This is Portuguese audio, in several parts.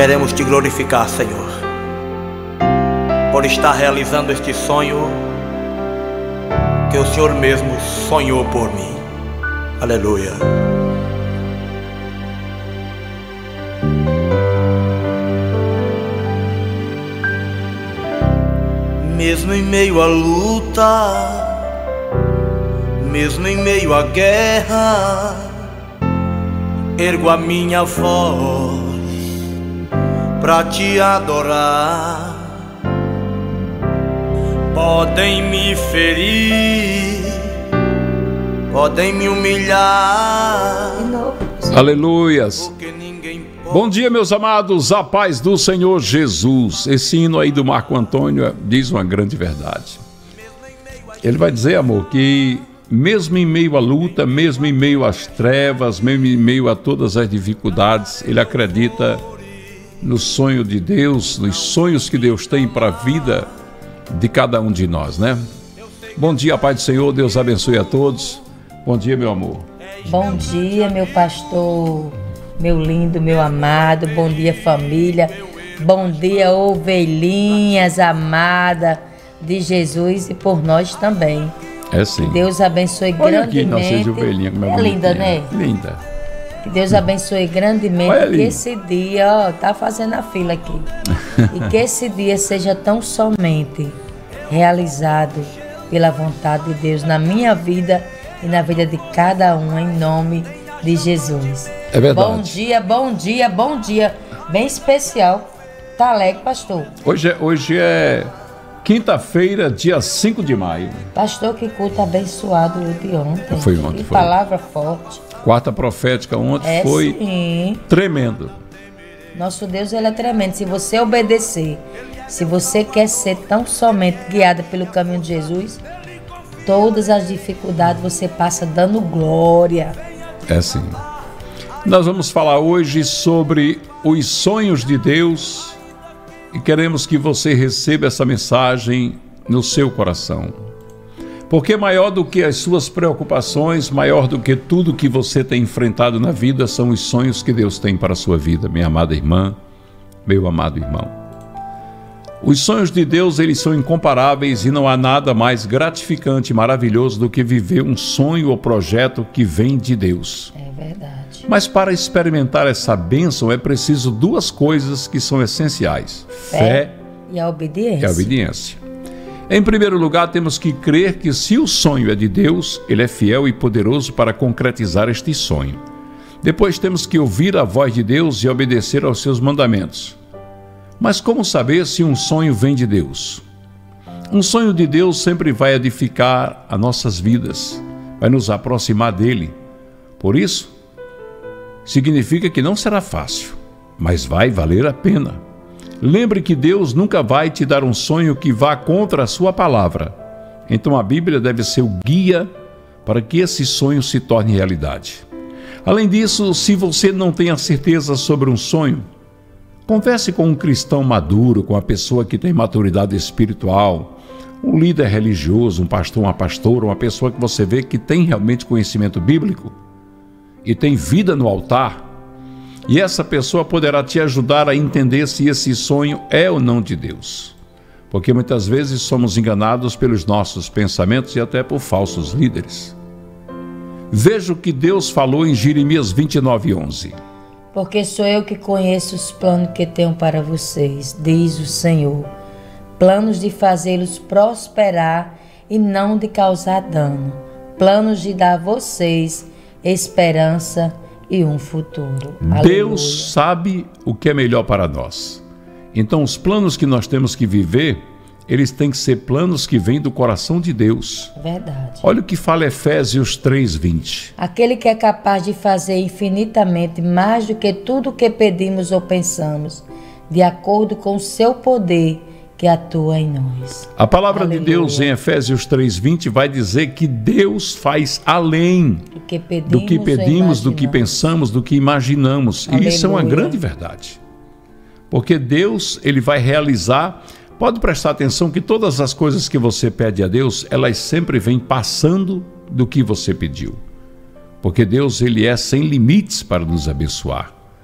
Queremos te glorificar, Senhor, por estar realizando este sonho que o Senhor mesmo sonhou por mim. Aleluia. Mesmo em meio à luta, mesmo em meio à guerra, ergo a minha voz pra te adorar. Podem me ferir, podem me humilhar. Aleluias. Bom dia, meus amados, a paz do Senhor Jesus. Esse hino aí do Marco Antônio diz uma grande verdade. Ele vai dizer, amor, que mesmo em meio à luta, mesmo em meio às trevas, mesmo em meio a todas as dificuldades, ele acredita no sonho de Deus, nos sonhos que Deus tem para a vida de cada um de nós, né? Bom dia, Pai do Senhor, Deus abençoe a todos. Bom dia, meu amor. Bom dia, meu pastor, meu lindo, meu amado. Bom dia, família. Bom dia, ovelhinhas amadas de Jesus e por nós também. É sim. Que Deus abençoe Olha grandemente. Aqui, nossa de ovelhinha, como é linda, né? Linda. Que Deus abençoe grandemente. Que esse dia, ó, tá fazendo a fila aqui. E que esse dia seja tão somente realizado pela vontade de Deus na minha vida e na vida de cada um, em nome de Jesus. É verdade. Bom dia, bom dia, bom dia. Bem especial. Tá alegre, pastor? Hoje é quinta-feira, dia 5 de maio. Pastor, que culto abençoado o de ontem. Foi ontem. Que foi. Palavra forte. Quarta profética ontem foi sim. Tremendo. Nosso Deus, ele é tremendo. Se você obedecer, se você quer ser tão somente guiado pelo caminho de Jesus, todas as dificuldades você passa dando glória. É sim. Nós vamos falar hoje sobre os sonhos de Deus e queremos que você receba essa mensagem no seu coração. Porque maior do que as suas preocupações, maior do que tudo que você tem enfrentado na vida, são os sonhos que Deus tem para a sua vida, minha amada irmã, meu amado irmão. Os sonhos de Deus, eles são incomparáveis e não há nada mais gratificante e maravilhoso do que viver um sonho ou projeto que vem de Deus. É verdade. Mas para experimentar essa bênção é preciso duas coisas que são essenciais: fé e a obediência. E a obediência. Em primeiro lugar, temos que crer que se o sonho é de Deus, Ele é fiel e poderoso para concretizar este sonho. Depois temos que ouvir a voz de Deus e obedecer aos seus mandamentos. Mas como saber se um sonho vem de Deus? Um sonho de Deus sempre vai edificar as nossas vidas, vai nos aproximar dEle. Por isso, significa que não será fácil, mas vai valer a pena. Lembre que Deus nunca vai te dar um sonho que vá contra a sua palavra. Então a Bíblia deve ser o guia para que esse sonho se torne realidade. Além disso, se você não tem a certeza sobre um sonho, converse com um cristão maduro, com uma pessoa que tem maturidade espiritual, um líder religioso, um pastor, uma pastora, uma pessoa que você vê que tem realmente conhecimento bíblico e tem vida no altar. E essa pessoa poderá te ajudar a entender se esse sonho é ou não de Deus. Porque muitas vezes somos enganados pelos nossos pensamentos e até por falsos líderes. Veja o que Deus falou em Jeremias 29:11. Porque sou eu que conheço os planos que tenho para vocês, diz o Senhor. Planos de fazê-los prosperar e não de causar dano. Planos de dar a vocês esperança e um futuro. Deus Aleluia. sabe o que é melhor para nós. Então os planos que nós temos que viver, eles têm que ser planos que vêm do coração de Deus. Verdade. Olha o que fala Efésios 3:20. Aquele que é capaz de fazer infinitamente mais do que tudo o que pedimos ou pensamos, de acordo com o seu poder que atua em nós. A palavra Aleluia. de Deus em Efésios 3:20 vai dizer que Deus faz além do que pedimos, do que pensamos, do que imaginamos. Aleluia. E isso é uma grande verdade. Porque Deus, Ele vai realizar. Pode prestar atenção que todas as coisas que você pede a Deus, elas sempre vêm passando do que você pediu. Porque Deus, Ele é sem limites para nos abençoar.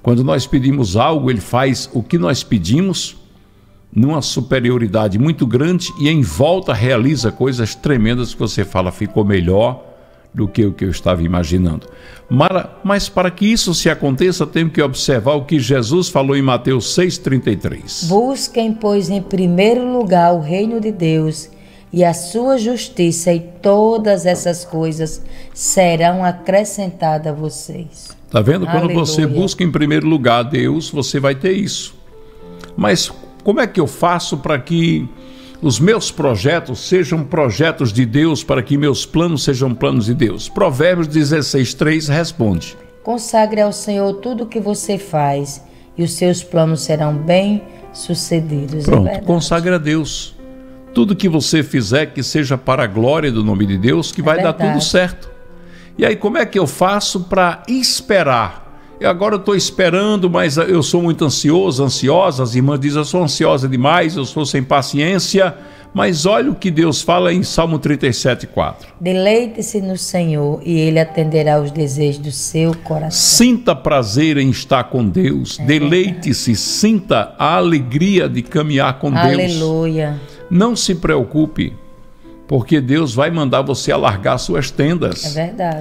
Quando nós pedimos algo, Ele faz o que nós pedimos numa superioridade muito grande e em volta realiza coisas tremendas que você fala, ficou melhor do que o que eu estava imaginando. Mas para que isso se aconteça, temos que observar o que Jesus falou em Mateus 6,33. Busquem, pois, em primeiro lugar o reino de Deus e a sua justiça, e todas essas coisas serão acrescentadas a vocês. Está vendo? Quando Aleluia. você busca em primeiro lugar Deus, você vai ter isso. Mas como é que eu faço para que os meus projetos sejam projetos de Deus, para que meus planos sejam planos de Deus? Provérbios 16:3 responde: Consagre ao Senhor tudo o que você faz, e os seus planos serão bem-sucedidos. Pronto, consagre a Deus. Tudo que você fizer, que seja para a glória do nome de Deus, que vai dar tudo certo. E aí, como é que eu faço para esperar? Agora eu estou esperando, mas eu sou muito ansiosa. As irmãs dizem, eu sou ansiosa demais, eu sou sem paciência. Mas olha o que Deus fala em Salmo 37:4. Deleite-se no Senhor e Ele atenderá aos desejos do seu coração. Sinta prazer em estar com Deus. Deleite-se, sinta a alegria de caminhar com Deus. Aleluia. Não se preocupe, porque Deus vai mandar você alargar suas tendas. É verdade.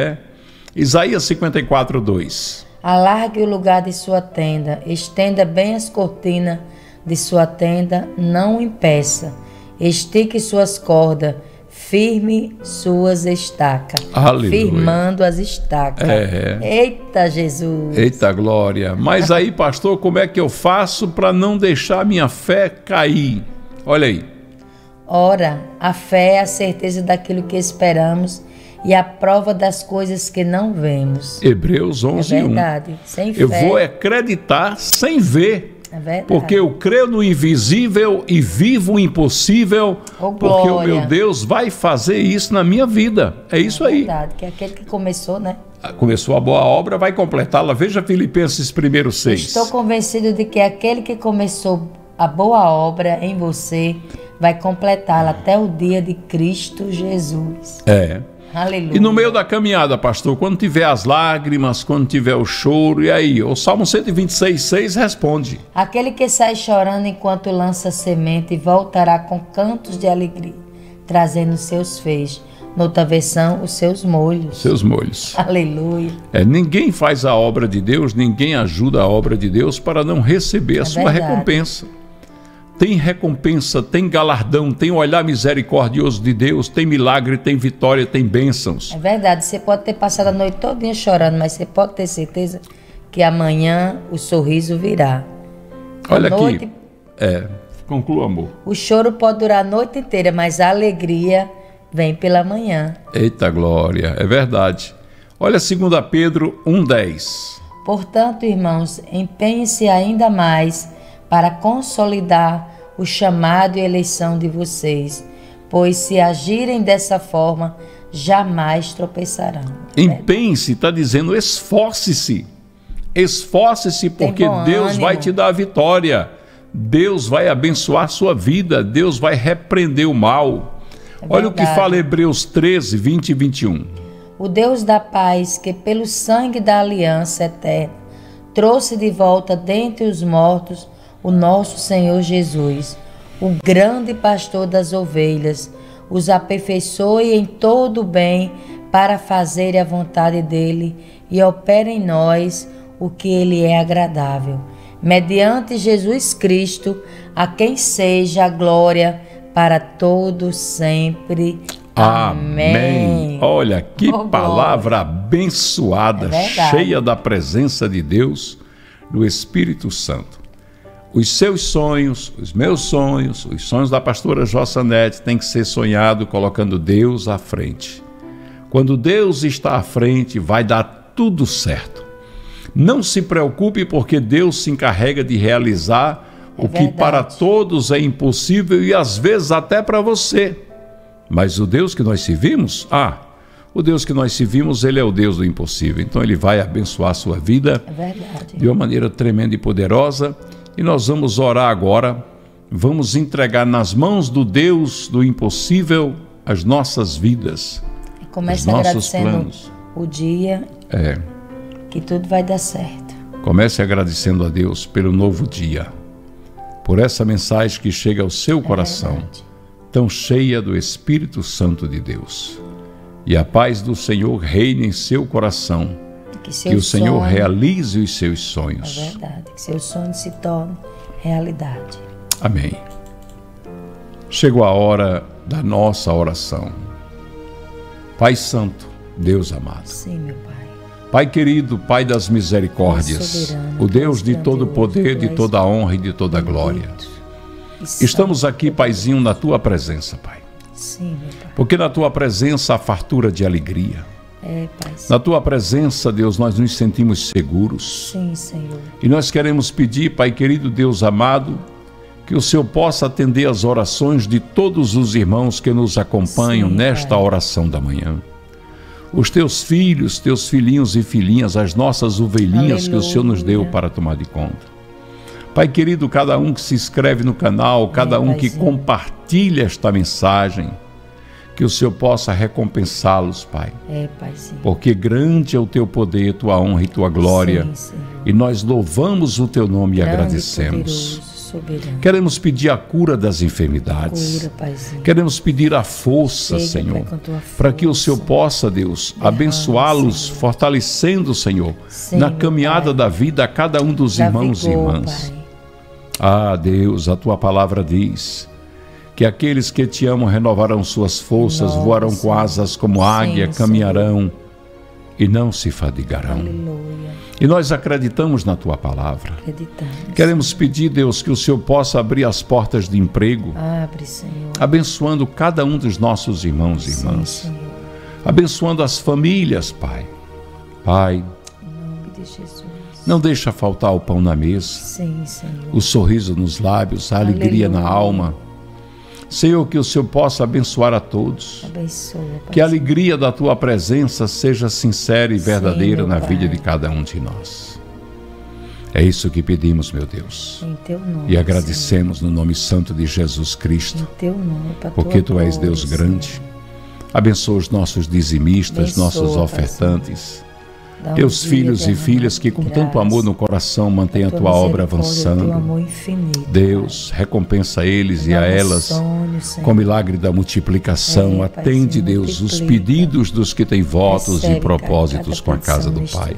Isaías 54:2. Alargue o lugar de sua tenda, estenda bem as cortinas de sua tenda, não impeça. Estique suas cordas, firme suas estacas. Aleluia. Firmando as estacas. Eita, Jesus. Eita, glória. Mas aí, pastor, como é que eu faço para não deixar minha fé cair? Olha aí. Ora, a fé é a certeza daquilo que esperamos e a prova das coisas que não vemos. Hebreus 11:1. É verdade. Sem fé. Eu vou acreditar sem ver. É verdade. Porque eu creio no invisível e vivo o impossível. Porque o meu Deus vai fazer isso na minha vida. É isso aí. É verdade, que é aquele que começou, né? Começou a boa obra, vai completá-la. Veja Filipenses 1:6. Estou convencido de que aquele que começou a boa obra em você vai completá-la até o dia de Cristo Jesus. Aleluia. E no meio da caminhada, pastor, quando tiver as lágrimas, quando tiver o choro, e aí? O Salmo 126:6 responde: Aquele que sai chorando enquanto lança semente voltará com cantos de alegria, trazendo seus feixes. Noutra versão, os seus molhos. Seus molhos. Aleluia. Ninguém faz a obra de Deus, ninguém ajuda a obra de Deus para não receber a sua recompensa. Tem recompensa, tem galardão, tem olhar misericordioso de Deus, tem milagre, tem vitória, tem bênçãos. É verdade, você pode ter passado a noite todinha chorando, mas você pode ter certeza que amanhã o sorriso virá. Olha aqui, conclua, amor. O choro pode durar a noite inteira, mas a alegria vem pela manhã. Eita glória, é verdade. Olha 2 Pedro 1:10. Portanto, irmãos, empenhem-se ainda mais para consolidar o chamado e eleição de vocês, pois se agirem dessa forma, jamais tropeçarão. Empenhe-se, está dizendo esforce-se. Esforce-se, porque Deus vai te dar a vitória. Deus vai abençoar a sua vida. Deus vai repreender o mal. Olha o que fala Hebreus 13:20 e 21. O Deus da paz, que pelo sangue da aliança eterna trouxe de volta dentre os mortos o nosso Senhor Jesus, o grande pastor das ovelhas, os aperfeiçoe em todo o bem para fazer a vontade dele e opera em nós o que ele é agradável. Mediante Jesus Cristo, a quem seja a glória para todos sempre. Amém. Olha que palavra abençoada, cheia da presença de Deus, do Espírito Santo. Os seus sonhos, os meus sonhos, os sonhos da pastora Jossanete têm que ser sonhado colocando Deus à frente. Quando Deus está à frente, vai dar tudo certo. Não se preocupe, porque Deus se encarrega de realizar o que para todos é impossível e às vezes até para você. Mas o Deus que nós servimos, o Deus que nós servimos, Ele é o Deus do impossível. Então Ele vai abençoar a sua vida de uma maneira tremenda e poderosa. E nós vamos orar agora, vamos entregar nas mãos do Deus do impossível as nossas vidas, começa os nossos agradecendo planos. O dia que tudo vai dar certo. Comece agradecendo a Deus pelo novo dia, por essa mensagem que chega ao seu coração, tão cheia do Espírito Santo de Deus. E a paz do Senhor reine em seu coração, que o Senhor realize os seus sonhos. É verdade, que seus sonhos se tornem realidade. Amém. Chegou a hora da nossa oração. Pai Santo, Deus amado. Sim, meu Pai. Pai querido, Pai das misericórdias, o Deus de todo poder, de toda honra e de toda glória. Estamos aqui, Paizinho, na Tua presença, Pai. Sim, meu Pai. Porque na Tua presença há fartura de alegria. Pai. Na Tua presença, Deus, nós nos sentimos seguros. Sim, Senhor. E nós queremos pedir, Pai querido, Deus amado, que o Senhor possa atender as orações de todos os irmãos que nos acompanham nesta oração da manhã. Os Teus filhos, Teus filhinhos e filhinhas, as nossas ovelhinhas que o Senhor nos deu para tomar de conta. Pai querido, cada um que se inscreve no canal, cada um que compartilha esta mensagem, que o Senhor possa recompensá-los, Pai. Paizinho. Porque grande é o Teu poder, Tua honra e Tua glória. Sim, Senhor. E nós louvamos o Teu nome e agradecemos. Queremos pedir a cura das enfermidades. Queremos pedir a força, Senhor, para que o Senhor possa, Deus, abençoá-los, fortalecendo, Senhor, na caminhada da vida a cada um dos irmãos e irmãs. Ah, Deus, a Tua palavra diz que aqueles que Te amam renovarão suas forças, voarão com asas como águia, caminharão e não se fadigarão. Aleluia. E nós acreditamos na Tua palavra. Acreditamos. Queremos pedir, Deus, que o Senhor possa abrir as portas de emprego. Abre, Senhor. Abençoando cada um dos nossos irmãos e irmãs. Sim, Senhor. Abençoando as famílias, Pai. Pai, em nome de Jesus. Não deixa faltar o pão na mesa. Sim, Senhor. O sorriso nos lábios, a alegria na alma. Senhor, que o Senhor possa abençoar a todos. Abençoa, Pai. Que a alegria da Tua presença seja sincera e verdadeira na vida de cada um de nós. É isso que pedimos, meu Deus. Em Teu nome, e agradecemos, Senhor, no nome santo de Jesus Cristo. Em Teu nome, para porque Tu és glória, Deus grande. Senhor. Abençoa os nossos dizimistas, nossos ofertantes. Teus filhos e filhas que com tanto amor no coração mantêm a Tua obra avançando. Deus, recompensa eles e a elas com o milagre da multiplicação. Atende, Deus, os pedidos dos que têm votos e propósitos com a casa do Pai.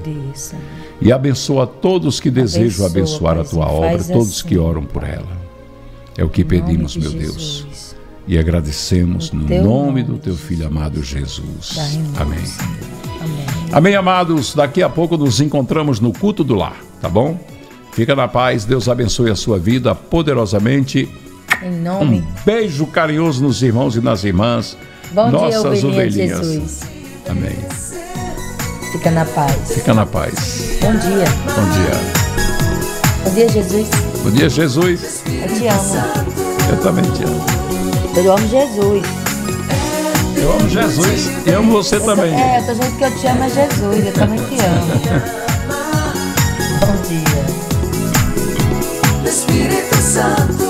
E abençoa todos que desejam abençoar a Tua obra, todos que oram por ela. É o que pedimos, meu Deus. E agradecemos no nome do Teu Filho amado Jesus. Amém. Amém, amados. Daqui a pouco nos encontramos no culto do lar, tá bom? Fica na paz. Deus abençoe a sua vida poderosamente. Em nome. Um beijo carinhoso nos irmãos e nas irmãs. Bom nossas dia, ovelhinhas. Jesus. Amém. Fica na paz. Fica na paz. Bom dia. Bom dia. Bom dia, Jesus. Bom dia, Jesus. Eu te amo. Eu também te amo. Eu amo Jesus. Eu amo Jesus e amo você também. Eu tô dizendo que eu te amo é Jesus, eu também te amo. Bom dia. Espírito Santo.